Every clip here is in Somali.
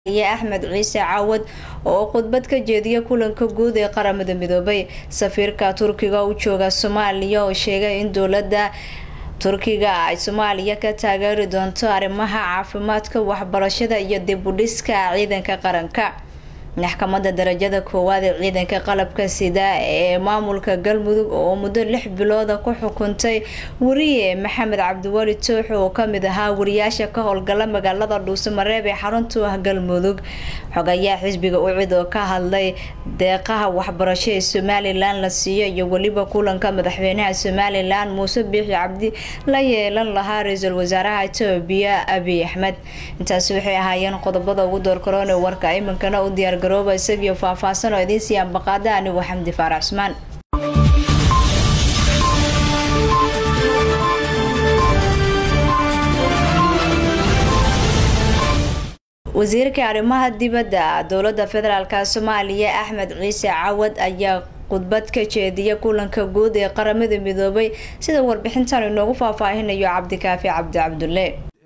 Axmed Ciise Caawad oo khudbad ka jeediyay kulanka guud ee qaramada midoobay. Safiirka Turkiga u jooga Soomaaliya oo sheegay in dowladda Turkiga ay Soomaaliya ka taageeri doonto arrimaha caafimaadka, waxbarashada iyo dib u dhiska ciidanka qaranka. Maxkamadda darajada koowaad ee ciidanka qalabka sida ee maamulka Galmudug oo muddo 6 bilood ku xukuntay wariye Maxamed Cabdiwali Tooxo oo kamid ahaa wariyaasha ka howlgala magaalada Dhuusamareeb ee xarunta Galmudug. Xogayaa xisbiga UCID oo ka hadlay deeqaha waxbarasho ee Somaliland la siiyay iyo waliba kulanka madaxweynaha Somaliland Muuse Biixi Cabdi la yeelan lahaa ra'iisul wasaaraha Itoobiya Abiy Ahmed. Intaas waxay ahaayeen qodobada ugu door korona warka imankana u diyaar garooba isaga faahfaahsan oo idin siiyaan baqaada anigu Xamdi Faarax Usmaan. wasiirka arrimaha dibadda dowladda federaalka Soomaaliya Axmed Ciise Caawad ayaa khudbad ka jeediyay kulanka guud ee qaramada midoobay sida warbixintan inoogu faahfaahinayo Cabdikaafi Cabdi Cabdulle.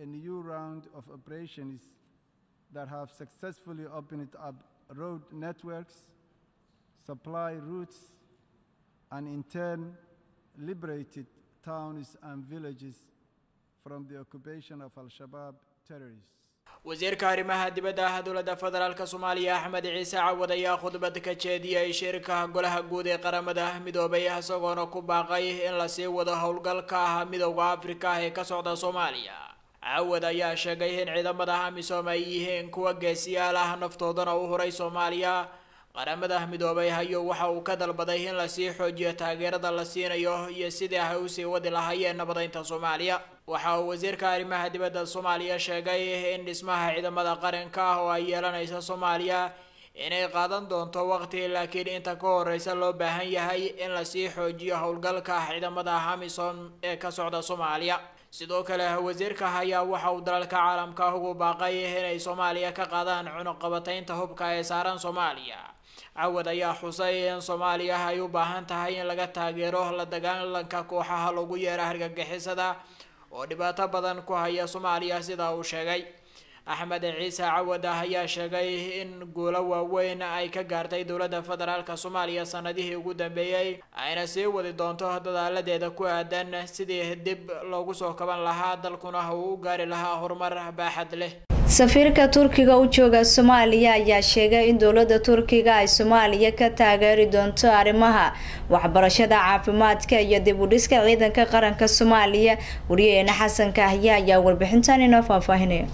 That have successfully opened up road networks, supply routes, and in turn liberated towns and villages from the occupation of Al-Shabaab terrorists. wasiirka arrimaha dibadda dowladda federaalka Soomaaliya Axmed Ciise Caawad ayaa khudbad ka jeediyay shirka golaha guud ee qaramada midoobay isagoona ku baaqay in la sii wado howlgalka midowga Afrika ee ka socda Soomaaliya. Caawad ayaa sheegay in ciidamada AMISOM ay yihiin kuwa geesiyaal ah naftoodana u horay Soomaaliya. qaramada midoobay hayo waxa uu ka dalbaday in la sii xoojiyo taageerada la siinayo iyo sidii ay u sii wadi lahaayeen nabadaynta Soomaaliya. waxa uu wasiirka arrimaha dibadda Soomaaliya sheegay in dhismaha ciidamada qaranka oo ay yeelanayso Soomaaliya inay qaadan doonto waqti, laakiin inta ka horeysa loo baahan yahay in la sii xoojiyo howlgalka ciidamada AMISOM ee ka socda Soomaaliya. sidoo kale wasiirka ayaa waxa uu dalalka caalamka ugu baaqay inay Soomaaliya ka qaadaan cunaqabataynta hubka ee saaran Soomaaliya. Caawad ayaa xusay in Soomaaliya ay u baahan tahay in laga taageero la dagaalanka kooxaha lagu yeero argagixisada oo dhibaato badan ku haya Soomaaliya sida uu sheegay. Axmed Ciise Caawad ayaa sheegay in guulo waaweyn ay ka gaartay dowladda federaalka Soomaaliya sanadihii ugu dambeeyay ayna sii wadi doonto dadaaladeeda ku aadan sidii dib loogu soo kaban lahaa dalkuna uu u gaari lahaa horumar baaxad leh. safiirka Turkiga u jooga Soomaaliya ayaa sheegay in dowladda Turkiga ay Soomaaliya ka taageeri doonto arrimaha waxbarashada, caafimaadka iyo dib u dhiska ciidanka qaranka Soomaaliya. wariyeena Xasan Kahya ayaa warbixintan inoo faahfaahinaya.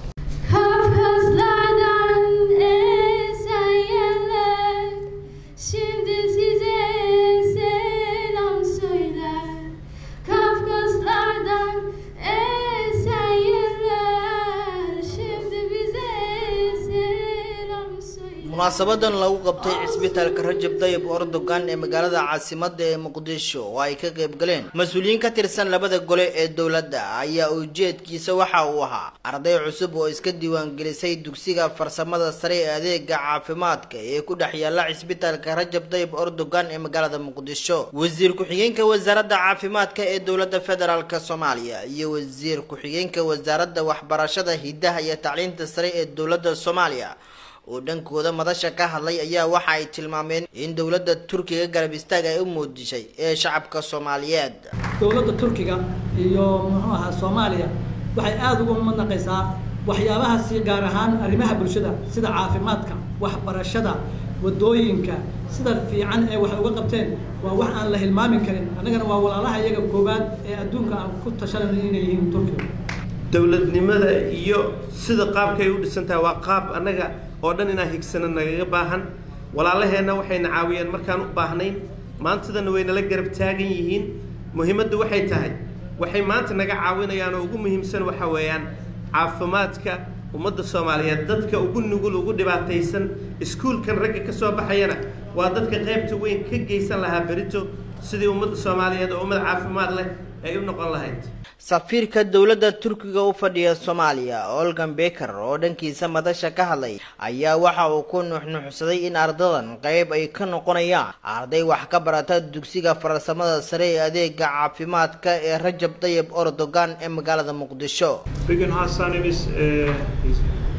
munaasabadan lagu qabtay isbitaalka Rajab Tayyip Erdogan ee magaalada caasimadda ee Muqdisho oo ay ka qayb galeen mas'uuliyiin ka tirsan labada gole ee dowladda ayaa ujeedkiisa waxa uu ahaa arday cusub oo iska diiwaan gelisay dugsiga farsamada sare ee adeega caafimaadka ee ku dhex yaala isbitaalka Rajab Tayyip Erdogan ee magaalada Muqdisho. wasiir ku-xigeenka wasaaradda caafimaadka ee dowladda federaalka Soomaaliya iyo wasiir ku-xigeenka wasaaradda waxbarashada, hidaha iyo tacliinta sare ee dowladda Soomaaliya oo dhankooda madasha ka hadlay ayaa waxa ay tilmaameen in dowladda Turkiga garab istaag ay u muujisay ee shacabka Soomaaliyeed. dowladda Turkiga iyo Soomaaliya waxay aad ugu madnaqaysaa waxyaabaha si gaar ahaan arrimaha bulshada sida caafimaadka, waxbarashada, wadooyinka sida fiican ee wax uga qabteen waa wax aan la hilmaamin karin. anagana waa walaalaha iyaga koobaad ee adduunka aan ku tashanay inay yihiin Turkiga. dowladnimada iyo sida qaabkay u dhisantahay waa qaab anaga oo dhan inaan higsano nagaga baahan. walaalaheena waxayna caawiyeen markaan u baahnayn, maantadana wayna la garab taagan yihiin. muhiimaddu waxay tahay waxay maanta naga caawinayaan oo ugu muhiimsan waxa weeyaan caafimaadka ummadda Soomaaliyeed. dadka ugu nugul ugu dhibaataysan iskuulkan ragga ka soo baxayana waa dadka qaybta weyn ka geysan lahaa berito sidii ummadda Soomaaliyeed oo ummad caafimaad leh ay u noqon lahayd. safiirka dowladda Turkiga u fadhiya Soomaaliya Olgan Becker oo dhankiisa madasha ka hadlay ayaa waxa uu ku nuuxnuuxsaday in ardadan qayb ay ka noqonayaan arday wax ka barata dugsiga farsamada sare ee adeega caafimaadka ee Rajab Tayyip Erdogan ee magaalada Muqdisho. Bugün hastanemiz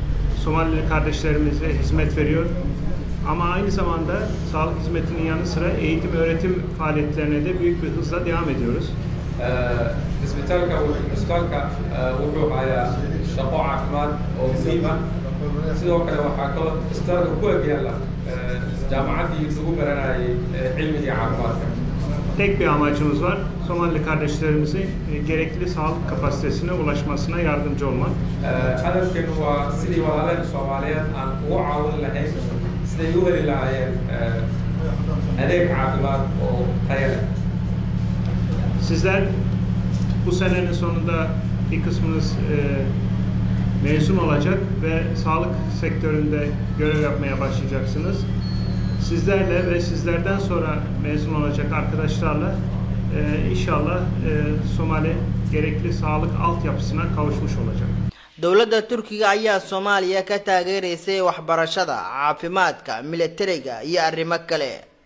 Somalili kardeşlerimize hizmet veriyor. Ama aynı zamanda sağlık hizmetinin yanı sıra eğitim öğretim faaliyetlerine de büyük bir hızla devam ediyoruz. isbitaalka wuxuu hayaa shaqo caafimaad oo muhiim ah sidoo kale waxaa kaloo isbitaalka ku eg yaalla jaamacaddii lagu baranayay cilmiga caafimaadka. Tek bir amacımız var. Somalili kardeşlerimizin gerekli sağlık kapasitesine ulaşmasına yardımcı olmak. Hadafkeenu waa sidii walaalaheen Soomaaliyeed aan ugu caawin lahayn siday u heli lahaayeen adeeg caafimaad oo tayo leh. Sizler bu senenin sonunda bir kısmınız mezun olacak ve sağlık sektöründe görev yapmaya başlayacaksınız. Sizlerle ve sizlerden sonra mezun olacak arkadaşlarla inşallah Somali gerekli sağlık altyapısına kavuşmuş olacak. dowladda Turkiga ayaa Soomaaliya ka taageeraysay waxbarashada, caafimaadka, militariga iyo arrimo kale.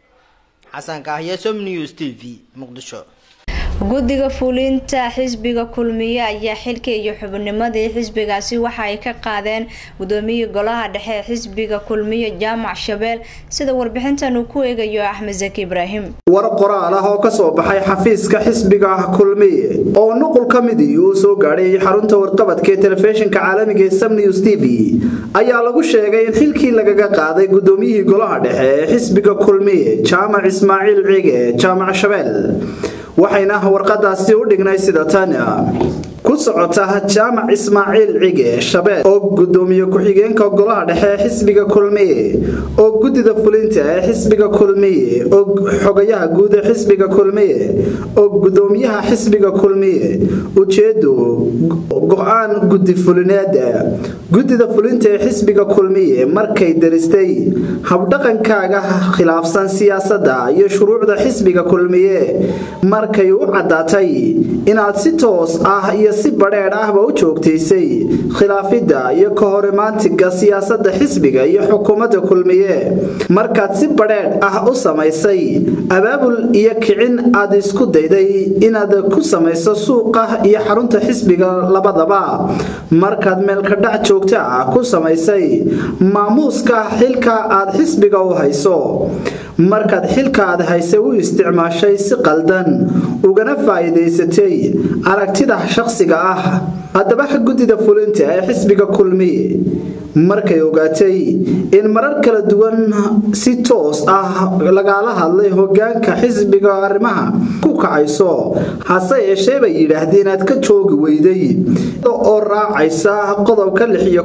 Xasan Kahya, Som News TV, Muqdisho. guddiga fulinta xisbiga kulmiye ayaa xilka iyo xubnimadii xisbigaasi waxa ay ka qaadeen gudoomiyaha golaha dhexe xisbiga kulmiye Jaamac Shabeel sida warbixintan uu ku eegayo Axmed Zaki Ibrahim. war qoraal ah oo ka soo baxay xafiiska xisbiga kulmiye oo nuqul ka mid ah uu soo gaaray xarunta warqabadka telefishinka caalamiga ee Som News TV ayaa lagu sheegay in xilkii lagaga qaaday gudoomiyaha golaha dhexe xisbiga kulmiye Jaamac Ismaaciil Cige Jaamac Shabeel waxayna warqadaasi u dhignay sida tan ku socota Jaamac Ismaaciil Cige Shabeel oo gudoomiye ku-xigeenka golaha dhexe xisbiga kulmiye oo gudida fulinta xisbiga kulmiye oo xogayaha guud ee xisbiga kulmiye oo gudoomiyaha xisbiga kulmiye ujeedo go'aan gudi fulineed gudida fulinta xisbiga kulmiye markay daristay habdhaqankaaga khilaafsan siyaasadda iyo shuruucda xisbiga kulmiye markay u cadaatay inaad si toos ah iyo si badheer ahba u joogtaysay khilaafida iyo ka horimaantiga siyaasadda xisbiga iyo xukuumadda kulmiye markaad si badheer ah u samaysay abaabul iyo kicin aad isku dayday inaad ku samayso suuqa iyo xarunta xisbiga labadaba markaad meel ka dhac joogta ah ku samaysay maamuuska xilka aad xisbiga u hayso markaad xilka aad haysay u isticmaashay si qaldan ugana faa'iideysatay aragtida shakhsiga ah haddaba gudida fulinta ee xisbiga kulmiye markay ogaatay in marar kala duwan si toos ah lagala hadlay hoggaanka xisbiga arrimaha ku kacayso hase yeeshee bay yiraahdeen inaad ka joogi weyday oo raacaysa qodobka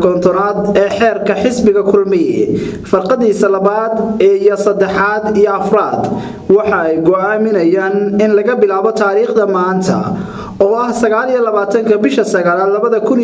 56 ee xeerka xisbiga kulmiye farqadiisa 2 iyo 3 iyo 4 waxa ay go'aaminayaan in laga bilaabo taariikhda maanta oo ah 29 bisha 9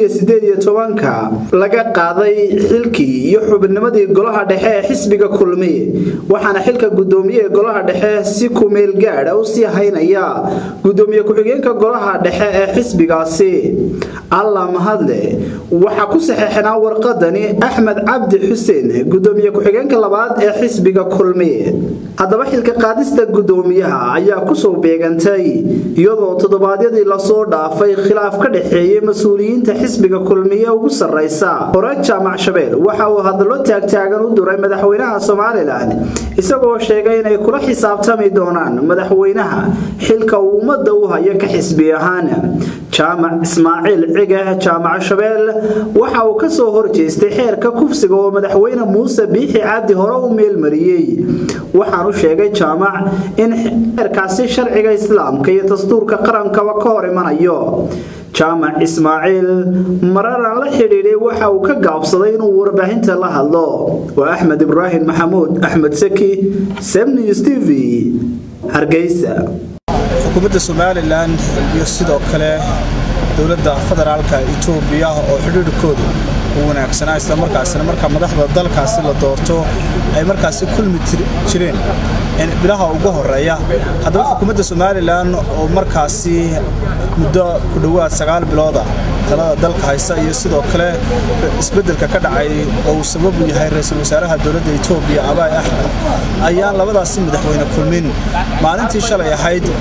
2018 laga qaaday xilkii iyo xubnimadii golaha dhexe ee xisbiga kulmiye waxaana xilka gudoomiyaha golaha dhexe si ku meel gaar ah u sii haynaya gudoomiye ku-xigeenka golaha dhexe ee xisbigaasi alla mahadle waxa ku saxeexnaa warqadani Axmed Cabdi Xuseen gudoomiye ku-xigeenka labaad ee xisbiga kulmiye haddaba xilka qaadista gudoomiyaha ayaa ku soo beegantay iyadoo toddobaadyadii la soo dhaafay khilaaf ka dhaxeeyay mas'uuliyiinta xisbiga kulmiye ugu sarreysa hore Jaamac Shabeel waxa uu hadallo taagtaagan u duray madaxweynaha Soomaaliland isagoo sheegay inay kula xisaabtami doonaan madaxweynaha xilka uu ummadda u hayo ka xisbi ahaan Jaamac Ismaaciil Cige Jaamac Shabeel waxa uu ka soo horjeestay xeerka kufsiga oo madaxweyne Muuse Biixi Cabdi hore u meel mariyay waxaan u sheegay Jaamac in xeerkaasi sharciga islaamka iyo dastuurka qaranka ka hor imanayo Jaamac Ismaaciil marar la xiriiray waxa uu ka gaabsaday inuu warbaahinta la hadlo waa Axmed Ibrahim Maxamuud Axmed Saki Som News TV Hargeysa xukuumadda Soomaaliland iyo sidoo kale dawladda federaalka Itoobiya oo xiriirkoodu wanaagsan isla markaasna marka madaxda dalkaasi la doorto ay markaasi kulmi jireen in bilaha ugu horeeya haddaba xukuumadda Soomaaliland oo markaasi muddo ku dhawaad 9 bilood talada dalka haysta iyo sidoo kale isbedelka ka dhacay oo sabab u yahay ra'iisul wasaaraha dawladda Itoobiya Abiy Ahmed ayaa labadaasi madaxweyne kulmin maalintii shalay ahayd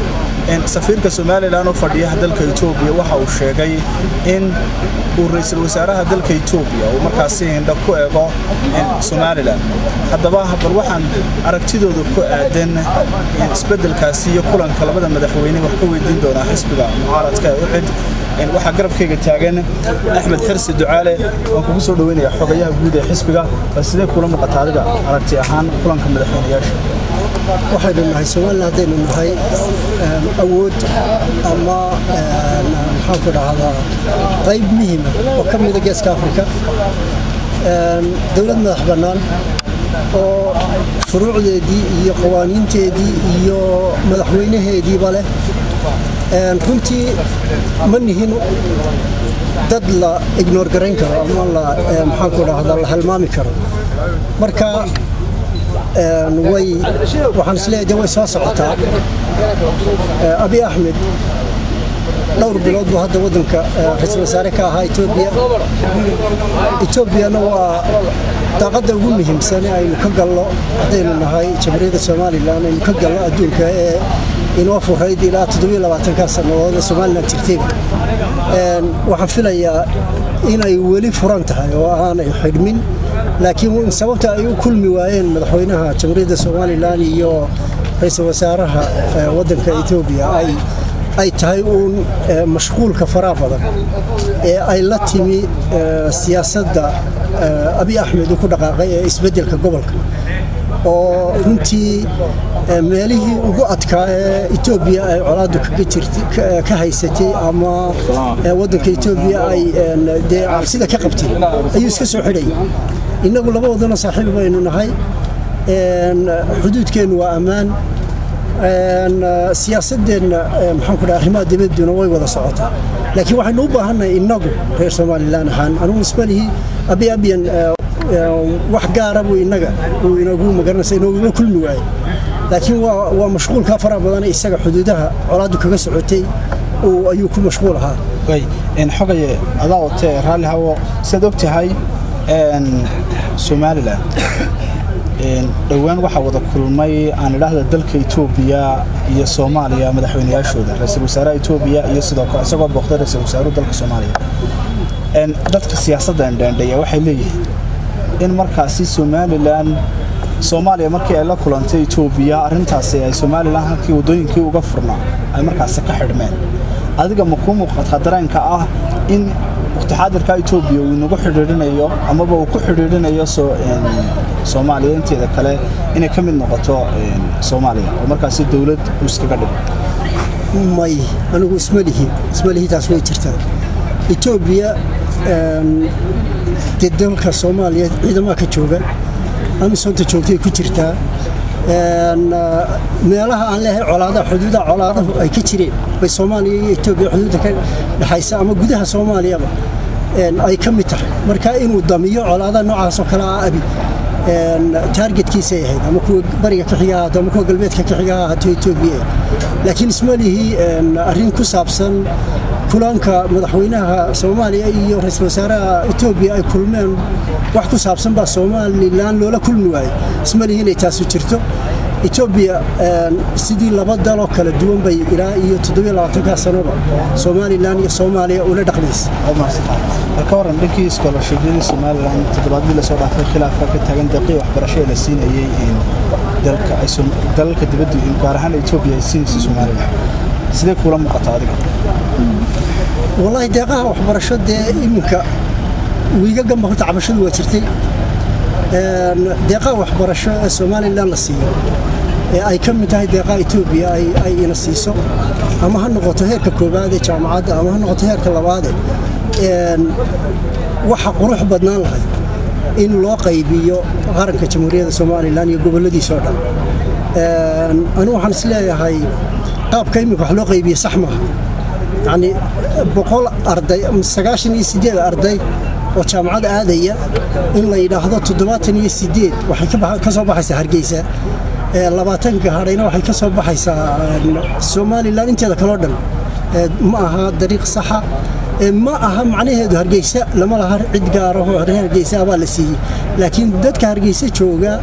safiirka Soomaaliland oo fadhiya dalka Itoobiya waxa uu sheegay in uu ra'iisul wasaaraha dalka Itoobiya uu markaasi indho ku eego Soomaaliland haddaba bal waxaan aragtidooda ku aadan isbedelkaasi iyo kulanka labada madaxweyne wax ka weydiin doona xisbiga mucaaradka UCID waxa garabkayga taagan Axmed Xirsi Ducaale oo kugu soo dhaweynaya xogayaha guud ee xisbiga sidee kula muuqataa adiga aragti ahaan kulanka madaxweynayaasha waxaynu nahay Soomaaliland hadaynu nahay awood ama maxaa ku dhahdaa qayb muhiim ah oo ka mid ah Geeska Afrika dawlad madax bannaan oo shuruucdeedii iyo qawaaniinteedii iyo madaxweynaheediiba leh runtii ma nihin dad la ignore garayn karo ama la maxaa ku dhahdaa la halmaami karo marka waxaan isleeyahay way soo socotaa Abiy Ahmed dhowr bilood buu hadda wadanka ra'iisul wasaare ka ahaa Itoobiyana waa daaqada ugu muhiimsan ee aynu ka galno hadaynu nahay Jamhuuriyadda Soomaaliland aynu ka galno adduunka ee inoo furayd ilaa 27 sanadood Soomaaliland jirtay waxaan filayaa inay weli furan tahay oo aanay xidhmin laakiin sababta ay u kulmi waayeen madaxweynaha Jamhuuriyadda Soomaaliland iyo ra'iisul wasaaraha wadanka Itoobiya ay tahay uun mashquulka faraha badan ee ay la timi siyaasadda Abiy Ahmed ku dhaqaaqay ee isbedelka gobolka oo runtii meelihii ugu adkaa ee Itoobiya ay colaadu ka haysatay ama wadanka Itoobiya ay cabsida ka qabtay ayuu iska soo xidhay inagu laba wadano saaxiib baynu nahay xuduudkeenu waa ammaan siyaasaddeena maxaan ku dhahay arrimaha dibadduna way wada socotaa laakiin waxaynu u baahannahay inagu reer Soomaaliland ahaan anugu isbalihii abiyan wax gaara buu inagu magaranaysa inuu kulmi waayo laakiin waa mashquulka faraha badan isaga xuduudaha colaadu kaga socotay oo ayuu ku mashquul ahaa xogaye adaa oo raalli hawo sida ogtahay Soomaaliland dhawaan waxa wada kulmay aan ilaahda dalka Itoobiya iyo Soomaaliya madaxweynayaashooda ra'iisul wasaaraha Itoobiya iyo sidoo kale isagoo booqday ra'iisul wasaaruhu dalka Soomaaliya dadka siyaasadda indhaandhaya waxay leeyihiin in markaasi Soomaaliya markii ay la kulantay Itoobiya arintaasi ay Soomaaliland halkii wadooyinkii uga furnaa ay markaasi ka xidhmeen adiga ma ku muuqataa dareenka ah in waqti xaadirka Itoobiya uu inagu xidhiidhinayo ama uu ku xidhiidhinayo Soomaaliya inteeda kale inay ka mid noqoto Soomaaliya oo markaasi dawlad uu iskaga dhigo may anigu ismalihi taas way jirtaa Itoobiya dalka Soomaaliya ciidamada ka jooga ama soo joogtay ku jirtaa meelaha aan leeyahay xuduudaha colaadahu ay ka jireen bay Soomaaliya iyo Itoobiya xuduudda ka dhaxaysa ama gudaha Soomaaliyaba ay ka mid tahay marka inuu damiyo colaadaha noocaas oo kale ah abi targetkiisa yahay ama kuwa bariga ka xiga ama kuwa galbeedka ka xiga Itoobiya laakiin ismalihi arrin ku saabsan kulanka madaxweynaha Soomaaliya iyo ra'iisul wasaaraha Itoobiya ay kulmeen wax ku saabsan ba Soomaaliland loola kulmi waayay ismalihi inay taas jirto Itoobiya sidii laba dal oo kala duwan bay ilaa iyo 27 sano Soomaaliland iyo Soomaaliya ula dhaqmaysa halka waran dhankii scholarship-yada Soomaaliland toddobaadkii la soo dhaafay khilaafka ka taagan daqiiq waxbarasho la siinayay dalka dibadda gaar ahaan Itoobiya ay siinayso Soomaaliland sidee kula muuqataa adiga wallahi deeqaha waxbarashada iminka wiiga gamba horta cabashadu waa jirtay deeqaha waxbarasho ee Soomaaliland la siiyo ee ay ka mid tahay deeqaha Itoobiya ay ina siiso ama ha noqoto heerka koobaad ee jaamacadda ama ha noqoto heerka labaad waxa qurux badnaan lahay in loo qaybiyo qaranka Jamhuuriyadda Soomaaliland iyo goboladiisa oo dhan anu waxaan isleeyahay qaabka imika wax loo qaybiyo sax maaha يعني 100 arday 98 arday oo jaamacad aadaya in la yiraahdo 78 waxay ka soo baxaysaa Hargeysa 20 hadhayna waxay ka soo baxaysaa Soomaaliland inteeda kala dhan ma aha dariiq sax ah ma aha macnaheedu Hargeysa lama laha cid gaar ah oo Hargeysa baa la siiyay laakiin dadka Hargeysa jooga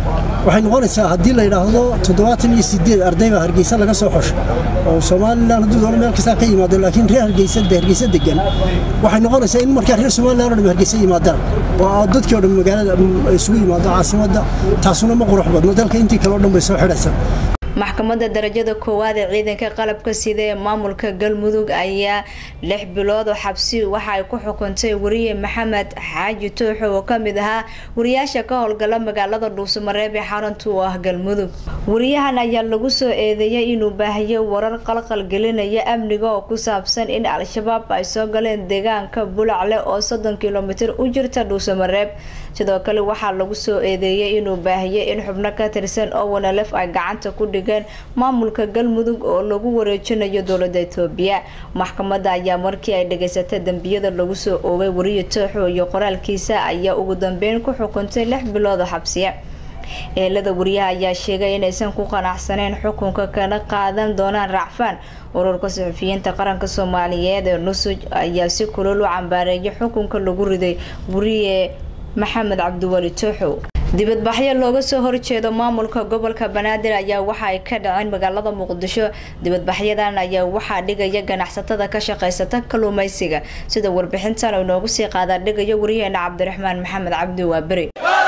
waxay noqonaysaa haddii la yidhaahdo 78 arday baa Hargeysa laga soo xushay oo Soomaaliland hadduu doono meel kasta ka yimaado laakiin reer Hargeysa degan waxay noqonaysaa in markaa reer Soomaaliland oo dhan Hargeysa yimaadaan oo dadkii oo dhan magaalada isugu yimaado caasimadda taasuna ma qurux badno dalka intii kale oo dhan bay soo xidhaysaa maxkamadda darajada koowaad ee ciidanka qalabka sida ee maamulka Galmudug ayaa 6 bilood oo xabsi waxa ay ku xukuntay wariye Maxamed Xaaji Tooxo oo kamid ahaa wariyaasha ka howlgala magaalada Dhuusamareeb ee xarunta u ah Galmudug wariyahan ayaa lagu soo eedeeyay inuu baahiyo warar qalqal gelinaya amniga oo ku saabsan in al-shabaab ay soo galeen deegaanka Bulacle oo 30 kiiloomitir u jirta Dhuusamareeb sidoo kale waxa lagu soo eedeeyay inuu baahiyo in xubno ka tirsan oo wanalaf ay gacanta ku maamulka Galmudug oo lagu wareejinayo dowladda Itoobiya maxkamadda ayaa markii ay dhageysatay dambiyada lagu soo oogay wariye Tooxo iyo qoraalkiisa ayaa ugu dambeyn ku xukuntay 6 bilood oo xabsiya eelada wariyaha ayaa sheegay inaysan ku qanacsaneen xukunka kana qaadan doonaan racfaan ururka saxafiyiinta qaranka Soomaaliyeed ee Nusuj ayaa si kulul u cambaareeyay xukunka lagu riday wariye Maxamed Cabdiwali Tooxo dibadbaxyo looga soo horjeedo maamulka gobolka Banaadir ayaa waxa ay ka dhaceen magaalada Muqdisho dibadbaxyadan ayaa waxa dhigaya ganacsatada ka shaqeysata kalluumaysiga sida warbixintan oo noogu sii qaada dhigayo wariyeena Cabdiraxmaan Maxamed Cabdi Waabari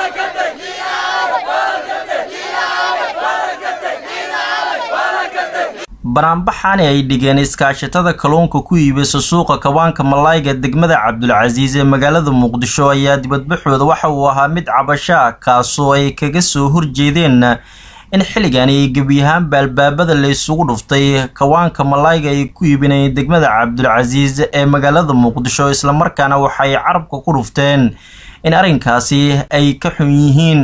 banaanbaxan ay dhigeen iskaashatada kalluunka ku iibisa suuqa kawaanka malayga degmada Cabdulcasiis ee magaalada Muqdisho ayaa dibadbaxooda waxa uu ahaa mid cabasho kaasoo ay kaga soo horjeedeen in xilligan ay gabiyahan balbaabada la isugu dhuftay kawaanka malayga ay ku iibinayeen degmada Cabdulcasiis ee magaalada Muqdisho isla markaana waxay carabka ku dhufteen in arrinkaasi ay ka xun yihiin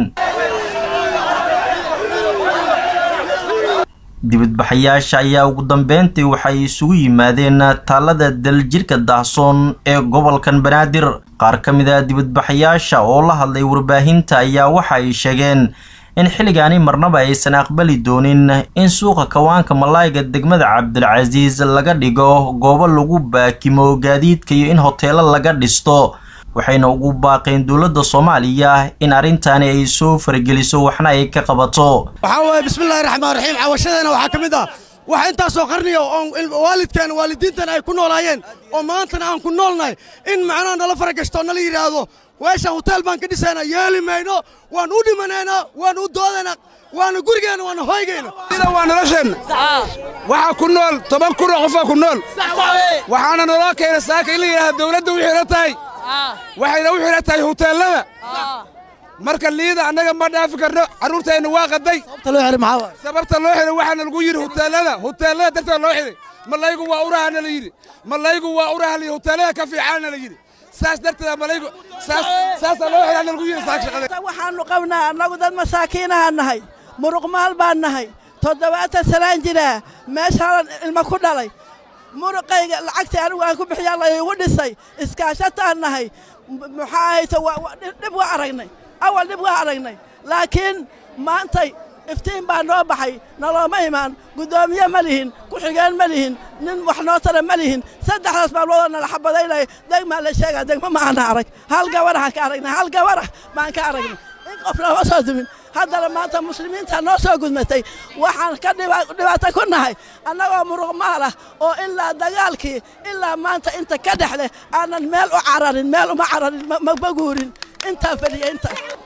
dibadbaxayaasha ayaa ugu dambeyntii waxay isugu yimaadeen taalada daljirka daahsoon ee gobolkan Banaadir qaar ka mid ah dibadbaxayaasha oo la hadlay warbaahinta ayaa waxa ay sheegeen in xilligaani marnaba aysan aqbali doonin in suuqa kawaanka malayga degmada Cabdulcasiis laga dhigo goobo lagu baakimo gaadiidka iyo in hoteelo laga dhisto waxayna ugu baaqeen dawladda Soomaaliya in arrintan ay soo fargeliso waxna ay ka qabato waxa way bismillaahir rahmaanir rahiim cawashadana waxa kamid ah waxa inta soo qarniyo oo waalidiintan ay ku noolaayeen oo maanta aan ku noolnahay in macna nala faragashto nala yiraahdo weesha hotel baan ka dhisana yeeli mayno waan u dhimanayna waan u doodana waan gurigeena waan hoygeena sida waan nolosheen waxa ku nool 10 kun oo qof ku nool waxaana nolol keenay saaka in la yiraahdo dawladdu wixii ratay waxayna u xiratay hoteelada marka liida anaga ma dhaafi karno caruurteena waa qaday sababta loo xiray waxana lagu yiri hoteelada dadka loo xiray malaygu waa uraana la yiri malaygu waa uraha hoteelada ka fiican la yiri saas darteed malaygu saas loo xiray lagu yiri saak shaqada waxaanu qabnaa anagu dad masaakiinaha nahay muruq maal baan nahay 7 sanaan jira meeshaan ilma ku dhalay muruqayga lacagta anigu aan ku bixiyaa la igu dhisay iskaashataan nahay maxaa hayso dib waa aragnay awal dib waa aragnay laakiin maantay iftiin baa noo baxay nalooma imaan gudoomiye ma lihin ku xigeen ma lihin nin wax noo tara ma lihin saddexdaas baa loo nala xabadaynay degma la sheegay degma ma aan arag hal gabadh ka aragnay hal gabadh baan ka aragnay in qof la soo dumin haddana maanta muslimiinta noo soo gudmatay waxaan ka dhibaato ku nahay annagoo muruq maal ah oo ilaa dagaalkii ilaa maanta inta ka dhexle aanan meel u cararin meel uma cararin ma baguurin intaa fadhiya inta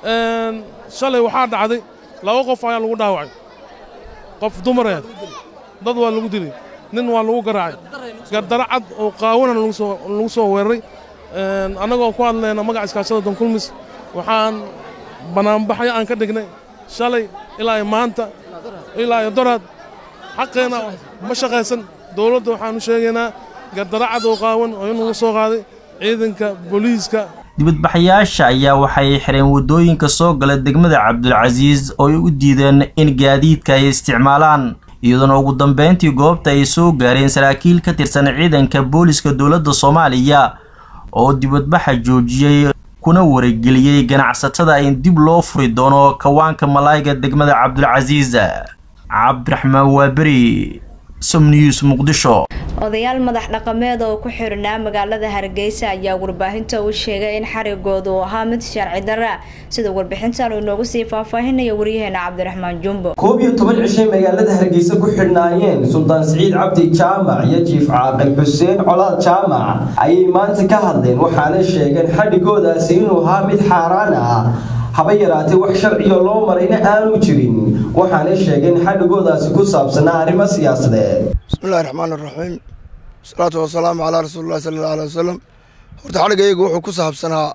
shalay waxaa dhacday 2 qof ayaa lagu dhaawacay qof dumar ah dad waa lagu dilay nin waa lagu garaacay gardara cad oo qaawana lagu soo weeraray annagoo ku hadlayna magaca iskaashada Dankulmis waxaan banaanbaxyo aan ka dhignay shalay ilaa maanta ilaa dorad xaqeena ma shaqaysan dawladda waxaan u sheegaynaa gardara cad oo qaawan oo inuu soo qaaday ciidanka booliiska dibadbaxayaasha ayaa waxay xireen wadooyinka soo gala degmada Cabdulcasiis oo ay u diideen in gaadiidka ay isticmaalaan iyadoo ugu dambeyntii goobta ay soo gaareen saraakiil ka tirsan ciidanka booliiska dawladda Soomaaliya oo dibadbaxa joojiyay kuna wareeggeliyay ganacsatada in dib loo furi doono kawaanka malayga degmada Cabdulcasiis Cabdiraxmaan Waabari Som News Muqdisho odayaal madax dhaqameed oo ku xirnaa magaalada Hargeysa ayaa warbaahinta u sheegay in xarigoodu uu ahaa mid sharci darro ah sida warbixintan uu noogu sii faahfaahinaya wariyaheena Cabdiraxmaan Jumbo 11 cishay magaalada Hargeysa ku xirnaayeen Sultan Saciid Cabdi Jaamac iyo Jiif Caaqil Xuseen Colaad Jaamac ayay maanta ka hadleen waxaana sheegeen xarigoodaasi inuu ahaa mid xaaraan ah haba yaraatee wax sharciyo loo marayna aanu jirin waxaana sheegeen xarigoodaasi ku saabsanaa arrimo siyaasadeed. Bismillahir Rahmaanir Rahiim. Salaatu wa salaamu ala Rasuulillah sallallahu alayhi wasallam. Horta xarigaygu wuxuu ku saabsanaa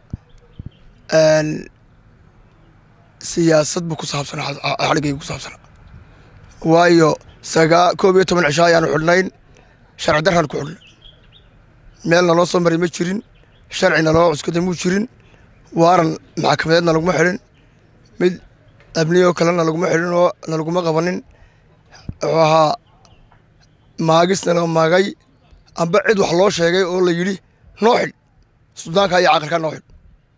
siyaasad buu ku saabsanaa xarigaygu ku saabsanaa. Waayo 11 cisho ayaan xidhnayn sharci darran ku xidhnay. meelna loo soo maray ma jirin sharcina loo cuskaday ma jirin waaran maxkamadeedna laguma xidhin mid abniyo kalena laguma xidhin oo laguma qabanin wuxuu ahaa maagisna la maagay amba cid wax loo sheegay oo la yidhi noo xidh Suudaanka iyo caaqilka noo xidh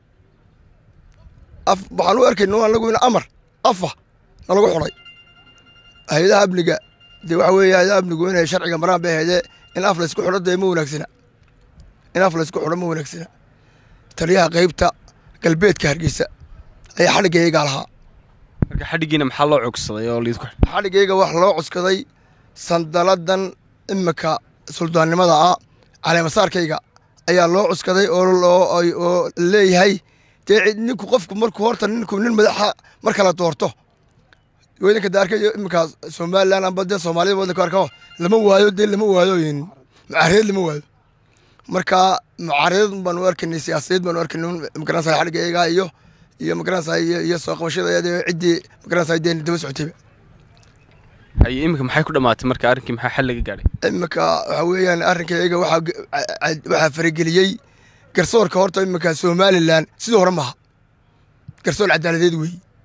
waxaan u arkaynaa anagu in amar afa nalagu xidhay hay'adaha amniga dee waxa weeye hay'adaha amnigu inay sharciga maraan bay hay'adee in af la isku xidho dee ma wanaagsana in af la isku xidho ma wanaagsana taliyaha qaybta galbeedka Hargeysa ayaa xadhigayga lahaa marka xadhigiina maxaa loo cugsaday oo liidku xadhigayga wax loo cuskaday sandaladan imika suldaannimada ah caleemasaarkayga ayaa loo cuskaday oo leeyahay dee ninku qofku markuu horta nin madaxa marka la doorto weynka daarka imika Soomaaliland amba dee Soomaalida waddanka arko lama waayo mucaarid lama waayo marka mucaarid baan u arkaynay siyaasadeed baan u arkaynay magaranaysa xadhigayga iyo magaranaysa iyo soo qabashada cidii magaranaysa deen daba socotay ay imika maxay ku dhamaatay marka arrinkii maxaa xal laga gaaray imika waxa weeyaan arrinkayga waxa farageliyay garsoorka horta imika Soomaaliland sidoo hore maaha garsoor cadaaladeed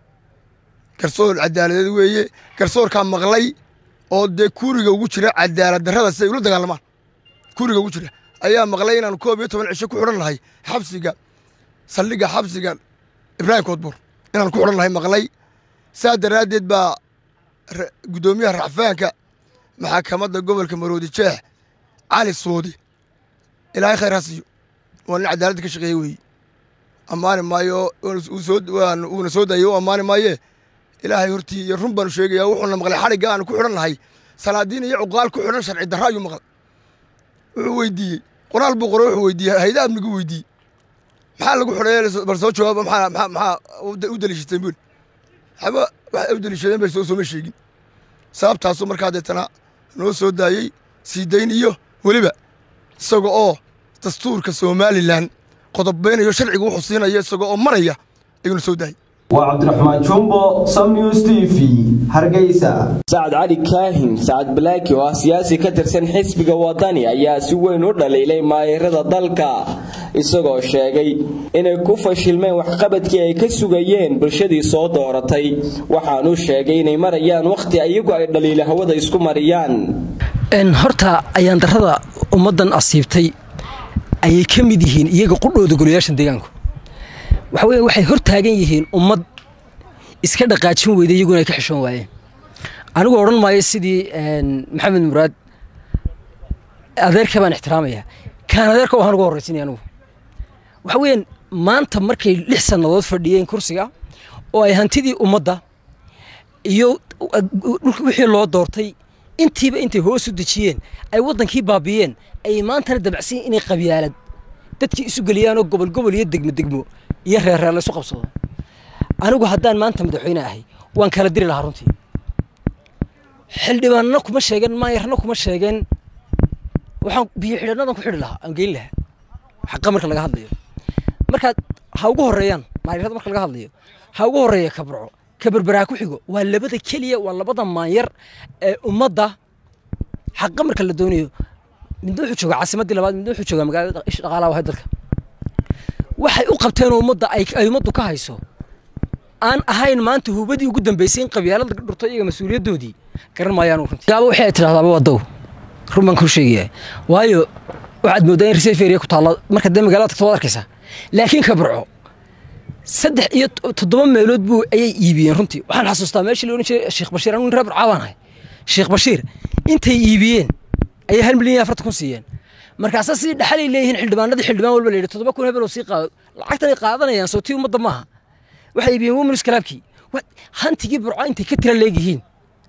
weeye garsoorka maqlay oo dee kuriga ugu jira cadaalad darrada si ay ula dagaalamaan kuriga ugu jira ayaa maqlay inaan 11 cisho ku xidhan lahay xabsiga saldhigga xabsiga Ibrahim Koodbuur inaan ku xidhan lahay maqlay saa daraadeed baa gudoomiyaha racfaanka maxkamadda gobolka Maroodi Jeex Cali Soodi ilaahay khayr ha siiyo waa nin cadaalad ka shaqeeyay weeye amaani maayo uuna soo dayo amaani maaye ilaahay hortii iyo run baan sheegayaa wuxuuna maqlay xariga aan ku xidhan lahay salaadiin iyo cuqaal ku xidhan sharci darro ayuu maqlay wuxuu weydiiyey qoraal buu qoray wuxuu weydiiyey hay'adaha amnigu weydiiyey maxaa lagu xidhay bal soo jawaab maxaa u daliishatay bul haba waxa u daliishadeen bay soo sheegin sababtaas markaa deetana noo soo daayay siidayn iyo waliba isaga oo dastuurka Soomaaliland qodobeynayo sharciga wuxuu siinayo isaga oo maraya ayuu soo daayay وعبد الرحمن جومبو سم نيوز تي في هرقيسة سعد علي كاهن سعد بلاكي وسياسي كترسن حزب وطني ayaa si weyn u dhaleelay maayrada dalka isagoo sheegay inay ku fashilmeen wax qabadkii ay ka sugayeen bulshadii soo dooratay waxaanu sheegay inay marayaan waqti ayagu ay dhaliil hawada isku mariyaan horta ayaan darrada ummadan asiibtay ay ka mid yihiin iyaga qudhooda golayaasha deegaanka waxay hor taagan yihiin ummad iska dhaqaajin weyday iyaguna ay ka xishoon waayeen anigu oran maayo sidii maxamed muraad adeerka baan ixtiraamaya kaan adeerka waxaan ugu horreysinay anigu waxa weeyaan maanta markay 6 sanadood fadhiyeen kursiga oo ay hantidii ummadda iyo wixii loo doortay intiiba intay hoos u dejiyeen ay waddankii baabiyeen ay maantana dabacsan inay qabyaalad dadkii isu galiyaan oo gobol iyo degmo iyo reer la isku qabsado anigu haddaan maanta madaxweyne ahay waan kala diri lahaa runtii xildhibaanna kuma sheegeen maayarna kuma sheegeen waxaan biyo xidhanadan ku xidhi lahaa aan geyn lahaa xaqa marka laga hadlayo marka ha ugu horeeyaan maayarada marka laga hadlayo ha ugu horeeya kabarco kabarbaraa ku xigo waa labada kaliya waa labada maayar ee ummadda xaqa marka la doonayo mid wuxuu joogaa caasimadii labaad mid wuxuu joogaa magaalada dhaqaalaha waa dalka waxay u qabteen ummadda ay ummaddu ka hayso aan ahayn maanta hubadii ugu dambeysay in qabyaalada dhurtay iyaga mas'uuliyadoodii garan maayaan runtii yaabo waxay tiraahdaa wadow ruman ku sheegay waayo waxaad moodaa in reseferia ku taalo marka de magaalada tagto arkaysa laakiin kabarco 3 iyo 7 meelood buu ayay iibiyeen runtii waxaan xasuustaa meeshii loo oran jiray Sheekh Bashiir anu reer caawanahay Sheekh Bashiir intay iibiyeen ay 1 milyan 40 kun siiyeen markaas si dhaxal ay leeyihiin xildhibaan walba leeyahay 7 kun hebel oo sii qaado lacagta ay qaadanayaan soo tii umada maaha waxay iibiyeen women's clubkii hantigii burco intay ka tira leeyihiin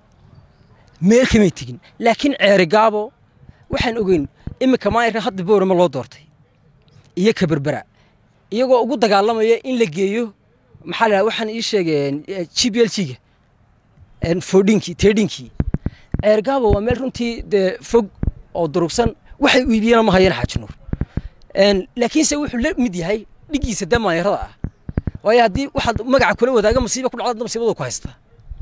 meel kama tigin laakiin ceeri gaabo waxaan ogeyn imika maayirka hadda boorama loo doortay iyo ka berbera iyagoo ugu dagaalamaya in la geeyo maxaa la waxaan ii sheegeen GBLG-ga foodinkii teedinkii ceer gaabo waa meel runtii de fog oo durugsan waxay u iibiyeen ma hayeen xaaj nuur laakiin se wuxuu la mid yahay dhigiisa damaayirada ah waayo haddii waxaad magaca kula wadaaga masiibo ku dhacda masiibadu ku haysta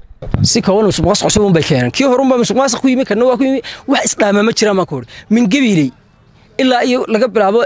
si kooban musuqmaasuq cusub bay keeneen kii hore unbaa musuqmaasuq ku yimi kana waa ku yimi wax isdhaama ma jiraan ma koor min gabiilay ilaa iyo laga bilaabo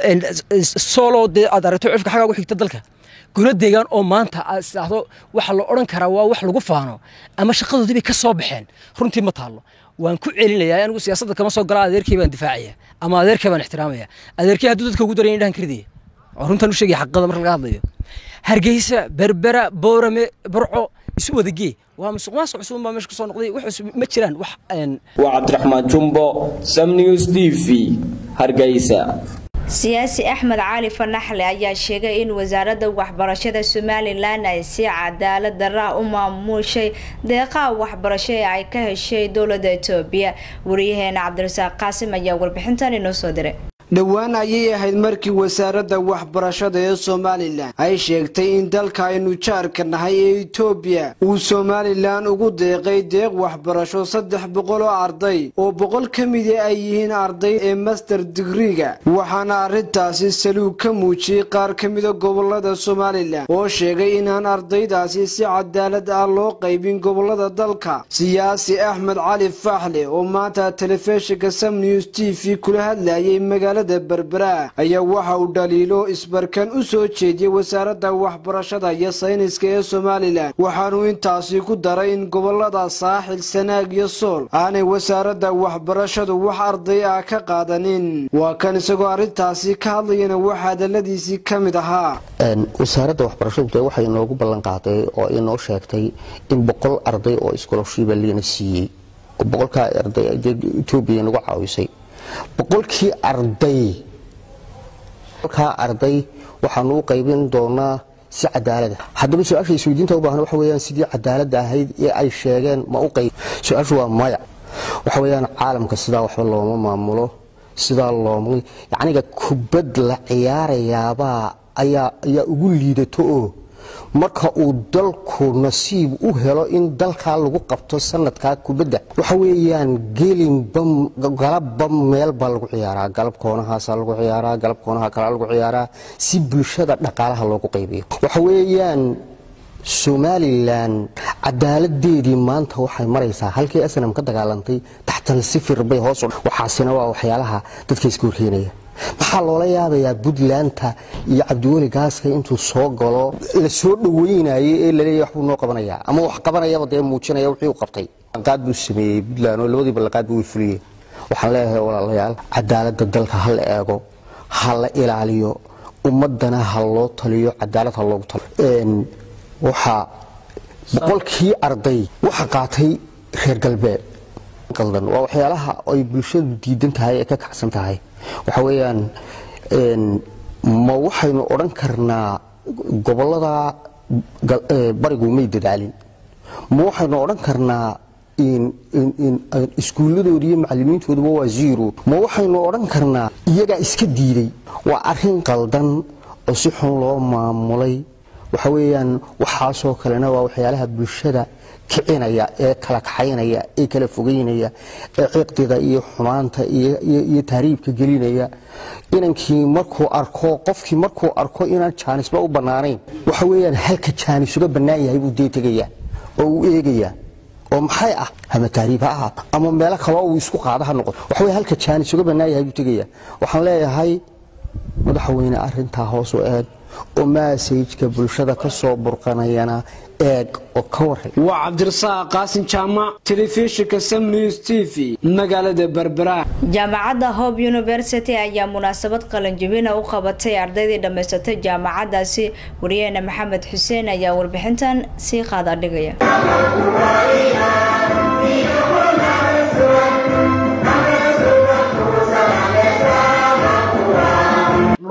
solo de aad aragto cufka xaga ugu xigta dalka guna deegaan oo maanta aad saahdo waxa la oran karaa waa wax lagu faano ama shaqadoodii bay ka soo baxeen runtii ma taalo waan ku celinayaa anigu siyaasadda kama soo galaa adeerkay baan difaacaya ama adeerkay baan ixtiraamaya adeerkay hadduu dadka ugu dareeyay indhahan kardiyay runtan u sheegay xaqada marka laga hadlayo hargeysa berbera boorame burco isu wadagee waa musuqmaasuq cusub baa meesha ku soo noqday wax ma jiraan wax waa Cabdiraxmaan Jumbo Sam News TV hargeysa siyaasi Axmed Cali Fanaxle ayaa sheegay in wasaaradda waxbarashada Somaliland ay si cadaalad darro u maamushay deeqaha waxbarasho ee ay ka heshay dowladda Itoobiya wariyaheena Cabdirasaaq Qaasim ayaa warbixintan inoo soo diray dhawaan ayay ahayd markii wasaaradda waxbarashada ee Somaliland ay sheegtay in dalka aynu jaarka nahay ee Itoobiya uu Somaliland ugu deeqay deeq waxbarasho 300 oo arday oo 100 kamid ay yihiin arday ee master degree-ga waxaana arrintaasi saluug ka muujiyay qaar kamid ah gobolada Somaliland oo sheegay in aan ardaydaasi si cadaalad ah loo qaybin gobolada dalka siyaasi Axmed Cali Fanaxle oo maanta telefishinka Sam News TV kula hadlayay magaalada berbera ayaa waxa uu dhaliilo isbarkan u soo jeediyay wasaaradda waxbarashada iyo sayniska ee Somaliland waxaanu intaasi ku daray in gobolada saaxil Sanaag iyo Sool aanay wasaaradda waxbarashadu wax arday ah ka qaadanin waa kan isagoo arrintaasi ka hadlayna waxa hadaladiisii kamid ahaa wasaaradda waxbarashadu waxay inoogu ballan qaaday oo inoo sheegtay in 100 arday oo scholarship leena siiyay oo 100 ka arday Itoobiya nagu caawisay boqolkii arday waxaanu u qaybin doonaa si cadaalad ah haddaba su'aasha isweydiinta u baahan waxa weeyaan sidii cadaalad ahayd ee ay sheegeen ma u qayb su'aashu waa maya waxa weeyaan caalamka sidaa waxba looma maamulo sidaa looma yacniga kubad la ciyaarayaaba ayaa ugu liidato oo marka uu dalku nasiib u helo in dalka lagu qabto sanadka kubadda waxa weeyaan gelin galab meel baa lagu ciyaaraa galab koonahaas lagu ciyaaraa galab koonaha kale lagu ciyaaraa si bulshada dhaqaalaha loogu qaybiyo waxa weeyaan Somaliland cadaaladeedii maanta waxay maraysaa halkii asnam ka dagaalantay taxtan sifir bay hoos waxaasina waa waxyaalaha dadka isku keenaya maxaa loola yaabayaa Puntland iyo Cabdiweli Gaaska intuu soo galo la soo dhaweynayay ee la leeyahay wax noo qabanaya ama wax qabanaya wada muujinaya wixii uu qabtay qaad buu sameeyay Puntland oo labadii balqaad buu fuliyay waxaan leeyahay walaalayaal cadaaladda dalka hal eego hal ilaaliyo ummadana hal loo taliyo cadaalad hal loogu taliyo waxa boqolkii arday waxa qaatay reer galbeed qaldan waa waxyaalaha ay bulshadu diidan tahay ee ka kacsan tahay waxa weeyaan ma waxaynu oran karnaa gobolada barigu may dadaalin ma waxaynu oran karnaa in iskuuladoodii iyo macallimiintoodu waa zero ma waxaynu oran karnaa iyaga iska diiday waa arrin qaldan oo si xun loo maamulay waxa weeyaan waxa soo kalena waa waxyaalaha bulshada kicinaya ee kala kaxaynaya ee kala fogeynaya ee ciqdida iyo xumaanta iyo taariibka gelinaya inankii markuu arko qofkii markuu arko inaan jaanisba u banaanayn waxa weeyaan halka jaanis uga banaan yahay buu deetagaya oo uu eegaya oo maxay ah ama taariib ha ama meel kale oo isku qaadaha noqdo waxa weey halka jaanis uga banaan yahay buu tagaya waxaan leeyahay madaxweyne arinta hoos u eeg oo message-ka bulshada ka soo burqanayana eeg oo ka waran waa Cabdirasaaq Qaasim Jaamac telefishinka Sam News TV magaalada Berbera jaamacadda Hope University ayaa munaasabad qalinjebin u qabatay ardaydii dhameysatay jaamacadaasi wariyeena Maxamed Xuseen ayaa warbixintan si qaada dhigaya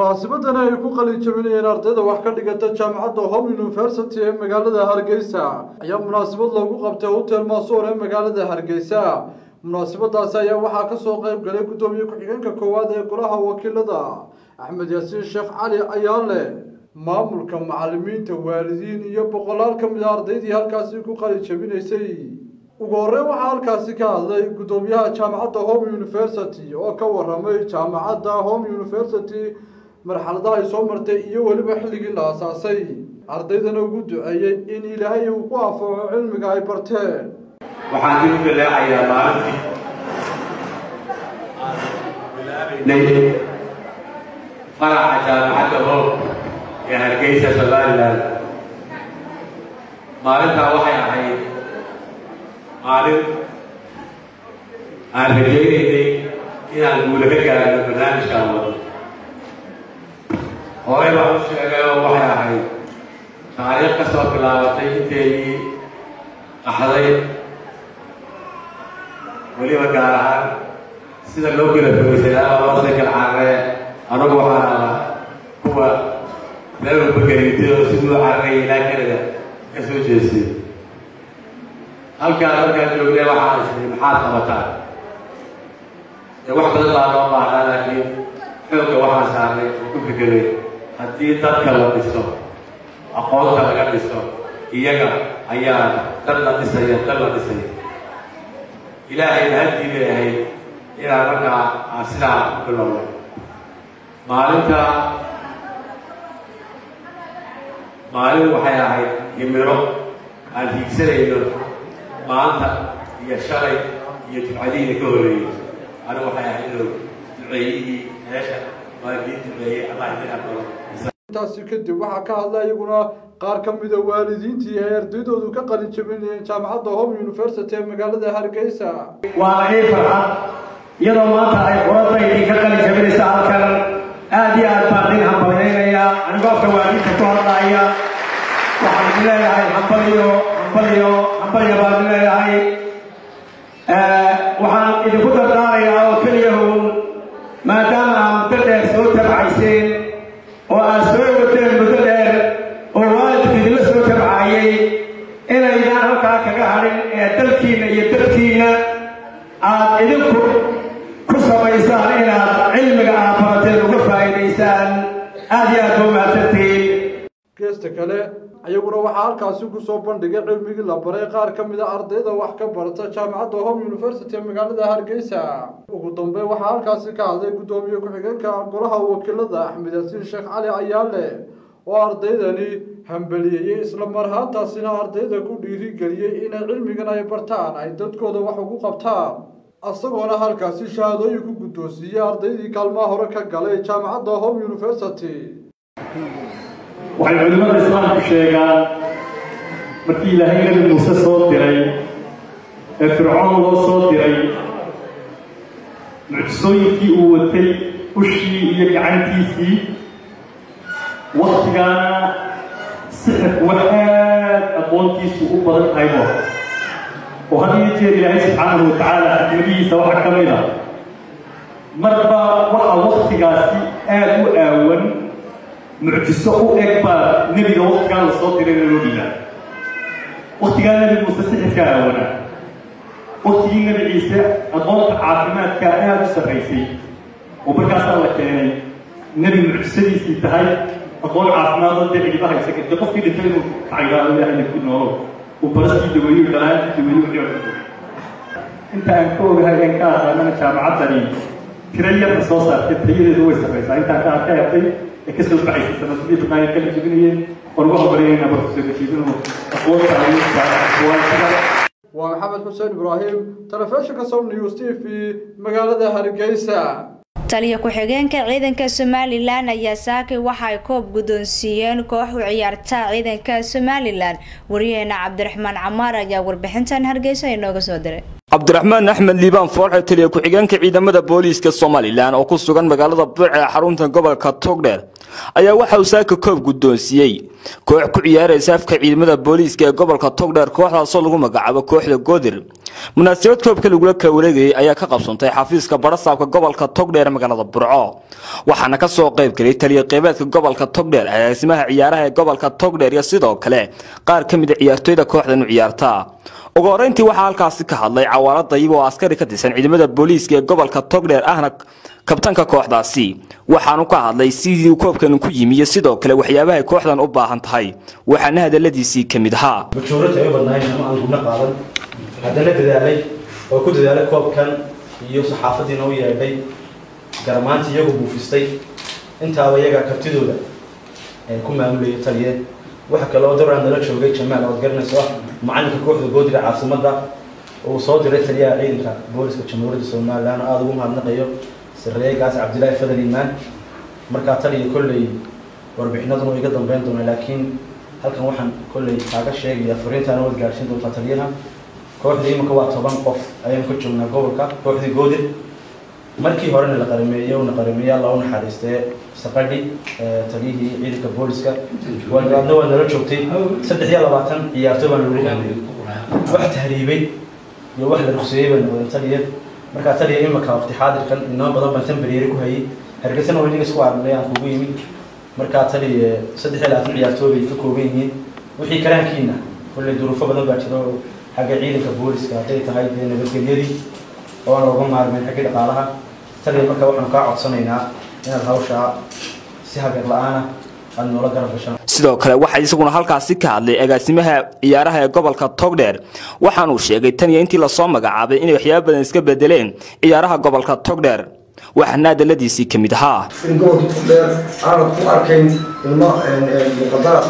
munaasabadan ay ku qalin jabinayeen ardayda wax ka dhigata jaamacadda Home University ee magaalada Hargeysa ayaa munaasabad loogu qabtay Hotel Mansour ee magaalada Hargeysa. munaasabadaas ayaa waxaa ka soo qayb galay gudoomiye ku-xigeenka koowaad ee golaha wakiilada Axmed Yaasiin Sheekh Cali Ayaale, maamulka macallimiinta, waalidiin iyo boqolaal ka mid ah ardaydii halkaasi ku qalin jabinaysay. ugu horreyn waxaa halkaasi ka hadlay gudoomiyaha jaamacadda Home University oo ka warramay jaamacadda Home University marxaladaha ay soo martay iyo weliba xilligii la aasaasay, ardaydana ugu duceeyay in Ilaahay uu ku anfaco cilmiga ay barteen. waxaan dib u bilaacayaa maalintii faraca jaamacadda Home ee Hargeysa Somaliland. maalintaa waxay ahayd maalin aan rajaynaynay inaan guula ka gaarno barnaamijkan wado. horey baan u sheegay oo waxay ahayd taariikh ka soo bilaabatay inteedii qaxday, weliba gaar ahaan sida loo kala fogeysanaa loo sakal carree. anagu waxaa kuwa meel walba gariitay oo siduu carrey ilaa Kanada ka soo jeestay. halkaa markaan joognay waxaan isnay maxaad qabataan. wax badan baa loo baahnaa, laakiin xoogga waxaan saarnay ku fikiray haddii dadka la dhiso, aqoonta laga dhiso, iyaga ayaa dad la dhisaya. ilaahayna haddii bay ahayd inaan markaa aan sidaa ku bilowno. maalin waxay ahayd himiro aan hiigsanayno maanta iyo shalay iyo jimcadihiina ka horreeyey. anigu waxay ahayd inuu duceeyihii meesha waa kii duceeyey allah idin aqbalo. intaasi kadib waxaa ka hadlay iyaguna qaar ka mid ah waalidiintii ay ardaydoodu ka qalin jabinayeen jaamacadda Home University ee magaalada Hargeysa. waa ay farxad iyadoo maanta ay qoradeydii ka qalin jabinaysa halkan. aad iyo aad baan idin hambalyaynaya anigoo afka waalidiinta ku hadlaya. waxaan leeyahay hambalyo baan leeyahay. waxaan idinku dardaarayaa oo keliya uun maadaama aad muddo dheer soo tabcayseen oo aad soo wadeen muddo dheer oo waalidku idinla soo tabcayay inaydaan halkaa kaga hadhin ee dalkiinna iyo dadkiinna aad idinku ku samaysaan inaad cilmiga aad barateen uga faa'iidaysaan. aad iyo aad baa mahadsantihiin. geesta kale ayaguna waxaa halkaasi ku soo bandhigay cilmigii la baray qaar ka mid ah ardayda wax ka barata jaamacadda Home University ee magaalada Hargeysa. ugu dambeyn waxaa halkaasi ka hadlay gudoomiye ku-xigeenka golaha wakiilada Axmed Yaasiin Sheekh Cali Ayaale oo ardaydani hambalyeeyay isla mar ahaantaasina ardayda ku dhiirigeliyay inay cilmigan ay bartaan ay dadkooda wax ugu qabtaan, asagoona halkaasi shahaadooyin ku guddoonsiiyay ardaydii kaalmaha hore ka galay jaamacadda Home University. waxay culimada islaamku sheegaan markii ilaahay nabi muuse soo diray ee fircoon loo soo diray mucjisooyinkii uu watay ushii iyo gacantiisii. waktigaana sixirku wax aad aqoontiisu u badan tahaybo oo had iyo jeer ilaahay subxaanahu watacaala xikmadihiisa waxaa ka mid a marba waxa waktigaasi aad u aawan mucjiso u eg baa nebiga waktigaa la soo dirayna loo dhiibaa. waktigaa nebi muuse sixirka aawana. waktigii nebi ciise aqoonta caafimaadka aad u sarraysay oo markaasaa la keenay nebi mucjisadiisii tahay aqoon caafimaadoo dee ciidaha isaga dee qofkii dhintay inuu kacaydaado ilaahay ku noolo uu barastii daweeyo dhalaantii daweeyo wixii inta aan ka ogahay aan ka aqaanana jaamacaddani tiro yarna soo saartay tayadeedu way sarraysaa. intaan ka arkay ee ka soo baxaysay sanadkii baqaaya kala jebinayeen oo lagu hambalyaynaa barkusoo gajiibinuu aqoonta ayuuska. waa Maxamed Xuseen Ibraahim, telefishinka Som News TV, magaalada Hargeysa. taliya ku-xigeenka ciidanka Somaliland ayaa saakay waxa ay koob guddoonsiiyeen koox u ciyaarta ciidanka Somaliland. wariyeena Cabdiraxmaan Camaar ayaa warbixintan Hargeysa inooga soo diray. cabdiraxmaan axmed liibaan foorxe taliya ku-xigeenka ciidamada booliiska Somaliland oo ku sugan magaalada Buuc ee xarunta gobolka Togdheer ayaa waxa uu saaka koob guddoonsiiyay koox ku ciyaaraysa afka ciidamada booliiska ee gobolka Togdheer. kooxdaas oo lagu magacaabo kooxda Goodir munaasabad koobka lagula kala wareegayay ayaa ka qabsantay xafiiska barasaabka gobolka Togdheer magaalada Burco waxaana ka soo qayb galay taliye qeybaadka gobolka Togdheer agaasimaha ciyaaraha ee gobolka Togdheer iyo sidoo kale qaar ka mid ah ciyaartoyda kooxdan u ciyaarta ugu horeyntii waxaa halkaasi ka hadlay Cawaale Dayib oo askari ka tirsan ciidamada booliiska ee gobolka Togdheer ahna kabtanka kooxdaasi waxaanu ka hadlay sidii koobkan ku yimid sidoo kale waxyaabaha ay kooxdan u baahan tahay waxaana hadaladiisii kamid ahaa بشورة أيضا نايم ما عندهم نقاضا هذا نقد عليه وكنت ذلك كوب كان يوسف حافظي نوية بي قرمانتي يجوا بوفستي أنت وياك كبتدوا له كم عملوا يطلعين وحكى لو دور عندنا شو جيت شمال أو تقرن سوا معنا كوح الجودة عاصمة ده وصوت ريتليا عين كان بوليس كشمول السومال لأن أضوم هذا نقيه سرية قاس عبد الله فضل الإيمان مركاتلي كل وربعنا ضمن يقدم بينهم لكن halkan waxaan kulay kaaga sheegay fariinta aan wada gaarsiin doonta taliyaha kooxdii imika waa 10 qof ayaan ku joognaa gobolka kooxdii goodir markii horena la qarameeyay oo qarameeyay Allah u naxariistay saqadi taliyihii ciidanka booliska wadaadna waa nala joogtay 23 ciyaartoy baan lagu qabanay wax tahriibay iyo wax la ruqseeyay baan wada taliyay marka taliyaha imika waqti xaadirkan inoo badan baan tambareeri ku hayay hargeysa oo inaga isku arnay aan kugu yimid marka taliye 3 ciyaartooy ka kooban yihiin wixii karaankiina kulli duruufo badan baa jiro xagga ciidanka booliska ay tahay nabadgelyadii oo aan uga maarmeen xagga dhaqaalaha taliye marka waxaan ka codsanaynaa inaad hawsha si hagar la'aan aan noola garab gashaan sidoo kale waxa isaguna halkaasi ka hadlay agaasimaha ciyaaraha ee gobolka Togdheer waxaanu sheegay tan iyo intii la soo magacaabay inay waxyaabo badan iska bedeleen ciyaaraha gobolka Togdheer waxaana hadaladiisii kamid ahaa in gobolka Togdheer aan ku arkayn ilmo qadar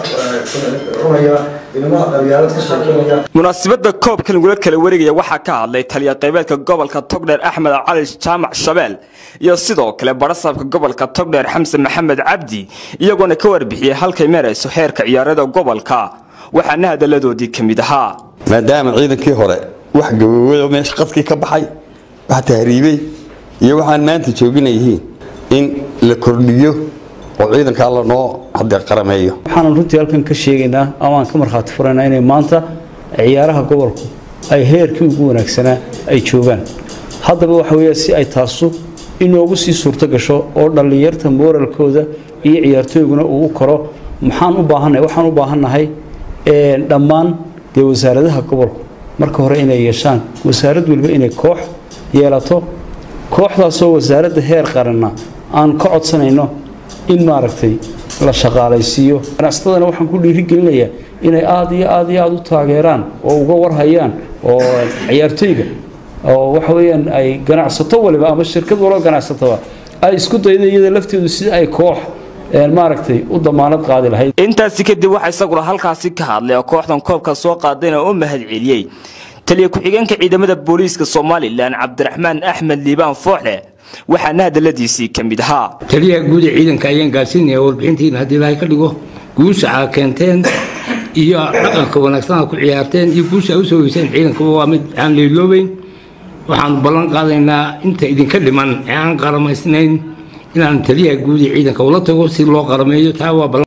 runaya ilmo dhalinyarada ka shaqeynaya munaasabada koobka lagula kala wareegaya waxa ka hadlay taliye qeybaadka gobolka Togdheer Axmed Cali Jaamac Shabeel iyo sidoo kale barasaabka gobolka Togdheer Xamse Maxamed Cabdi iyagoo ka warbixiyay halkay meerayso heerka ciyaarada gobolka waxaana hadaladoodii kamid ahaa maadaama ciidankii hore wax gaboway meesha qadkii ka baxay wax tahriibay iyo waxaan maanta jooginayihiin in la kordhiyo oo ciidanka la noo hadda qarameeyo waxaan runtii halkan ka sheegaynaa ama aan ka marxaati furanaynaa inay maanta ciyaaraha gobolku ay heerkii ugu wanaagsanaa ay joogaan haddaba waxa weeye si ay taasu inoogu sii suurto gasho oo dhalinyarta moralkooda iyo ciyaartooyguna uu koro waxaan u baahanahay dhammaan wasaaradaha gobolku marka hore inay yeeshaan wasaarad walba inay koox yeelato kooxdaasoo wasaaradda heer qaranna aan ka codsanayno in maaragtay la shaqaalaysiiyo ganacsatadana waxaan ku dhiirigelinayaa inay aad iyo aad u taageeraan oo uga warhayaan oo ciyaartooyga oo waxa weeyaan ay ganacsato waliba ama shirkad walba ganacsataba ay isku daydo iyada lafteedu si ay koox maaragtay u damaanad qaadi lahayd intaasi kadib waxa isaguna halkaasi ka hadlay kooxdan koobka soo qaadayna oo mahad celiyay taliye ku-xigeenka ciidamada booliiska Soomaaliland Cabdiraxmaan Axmed Liibaan Fooxe waxaana hadaladiisii kamid ahaa taliyaha guud ee ciidanka ayaan gaarsiinaya warbixintii hadii la ka dhigo guusha keenteen iyo dhaqanka wanaagsan ku ciyaarteen iyo guusha u soo yeeseen ciidanka waa mid aan leeloobay waxaan ballan qaadaynaa inta idinka dhiman aan qaramaysnayn inaan taliyaha guud ee ciidanka wala tago si loo qarameeyo taa waa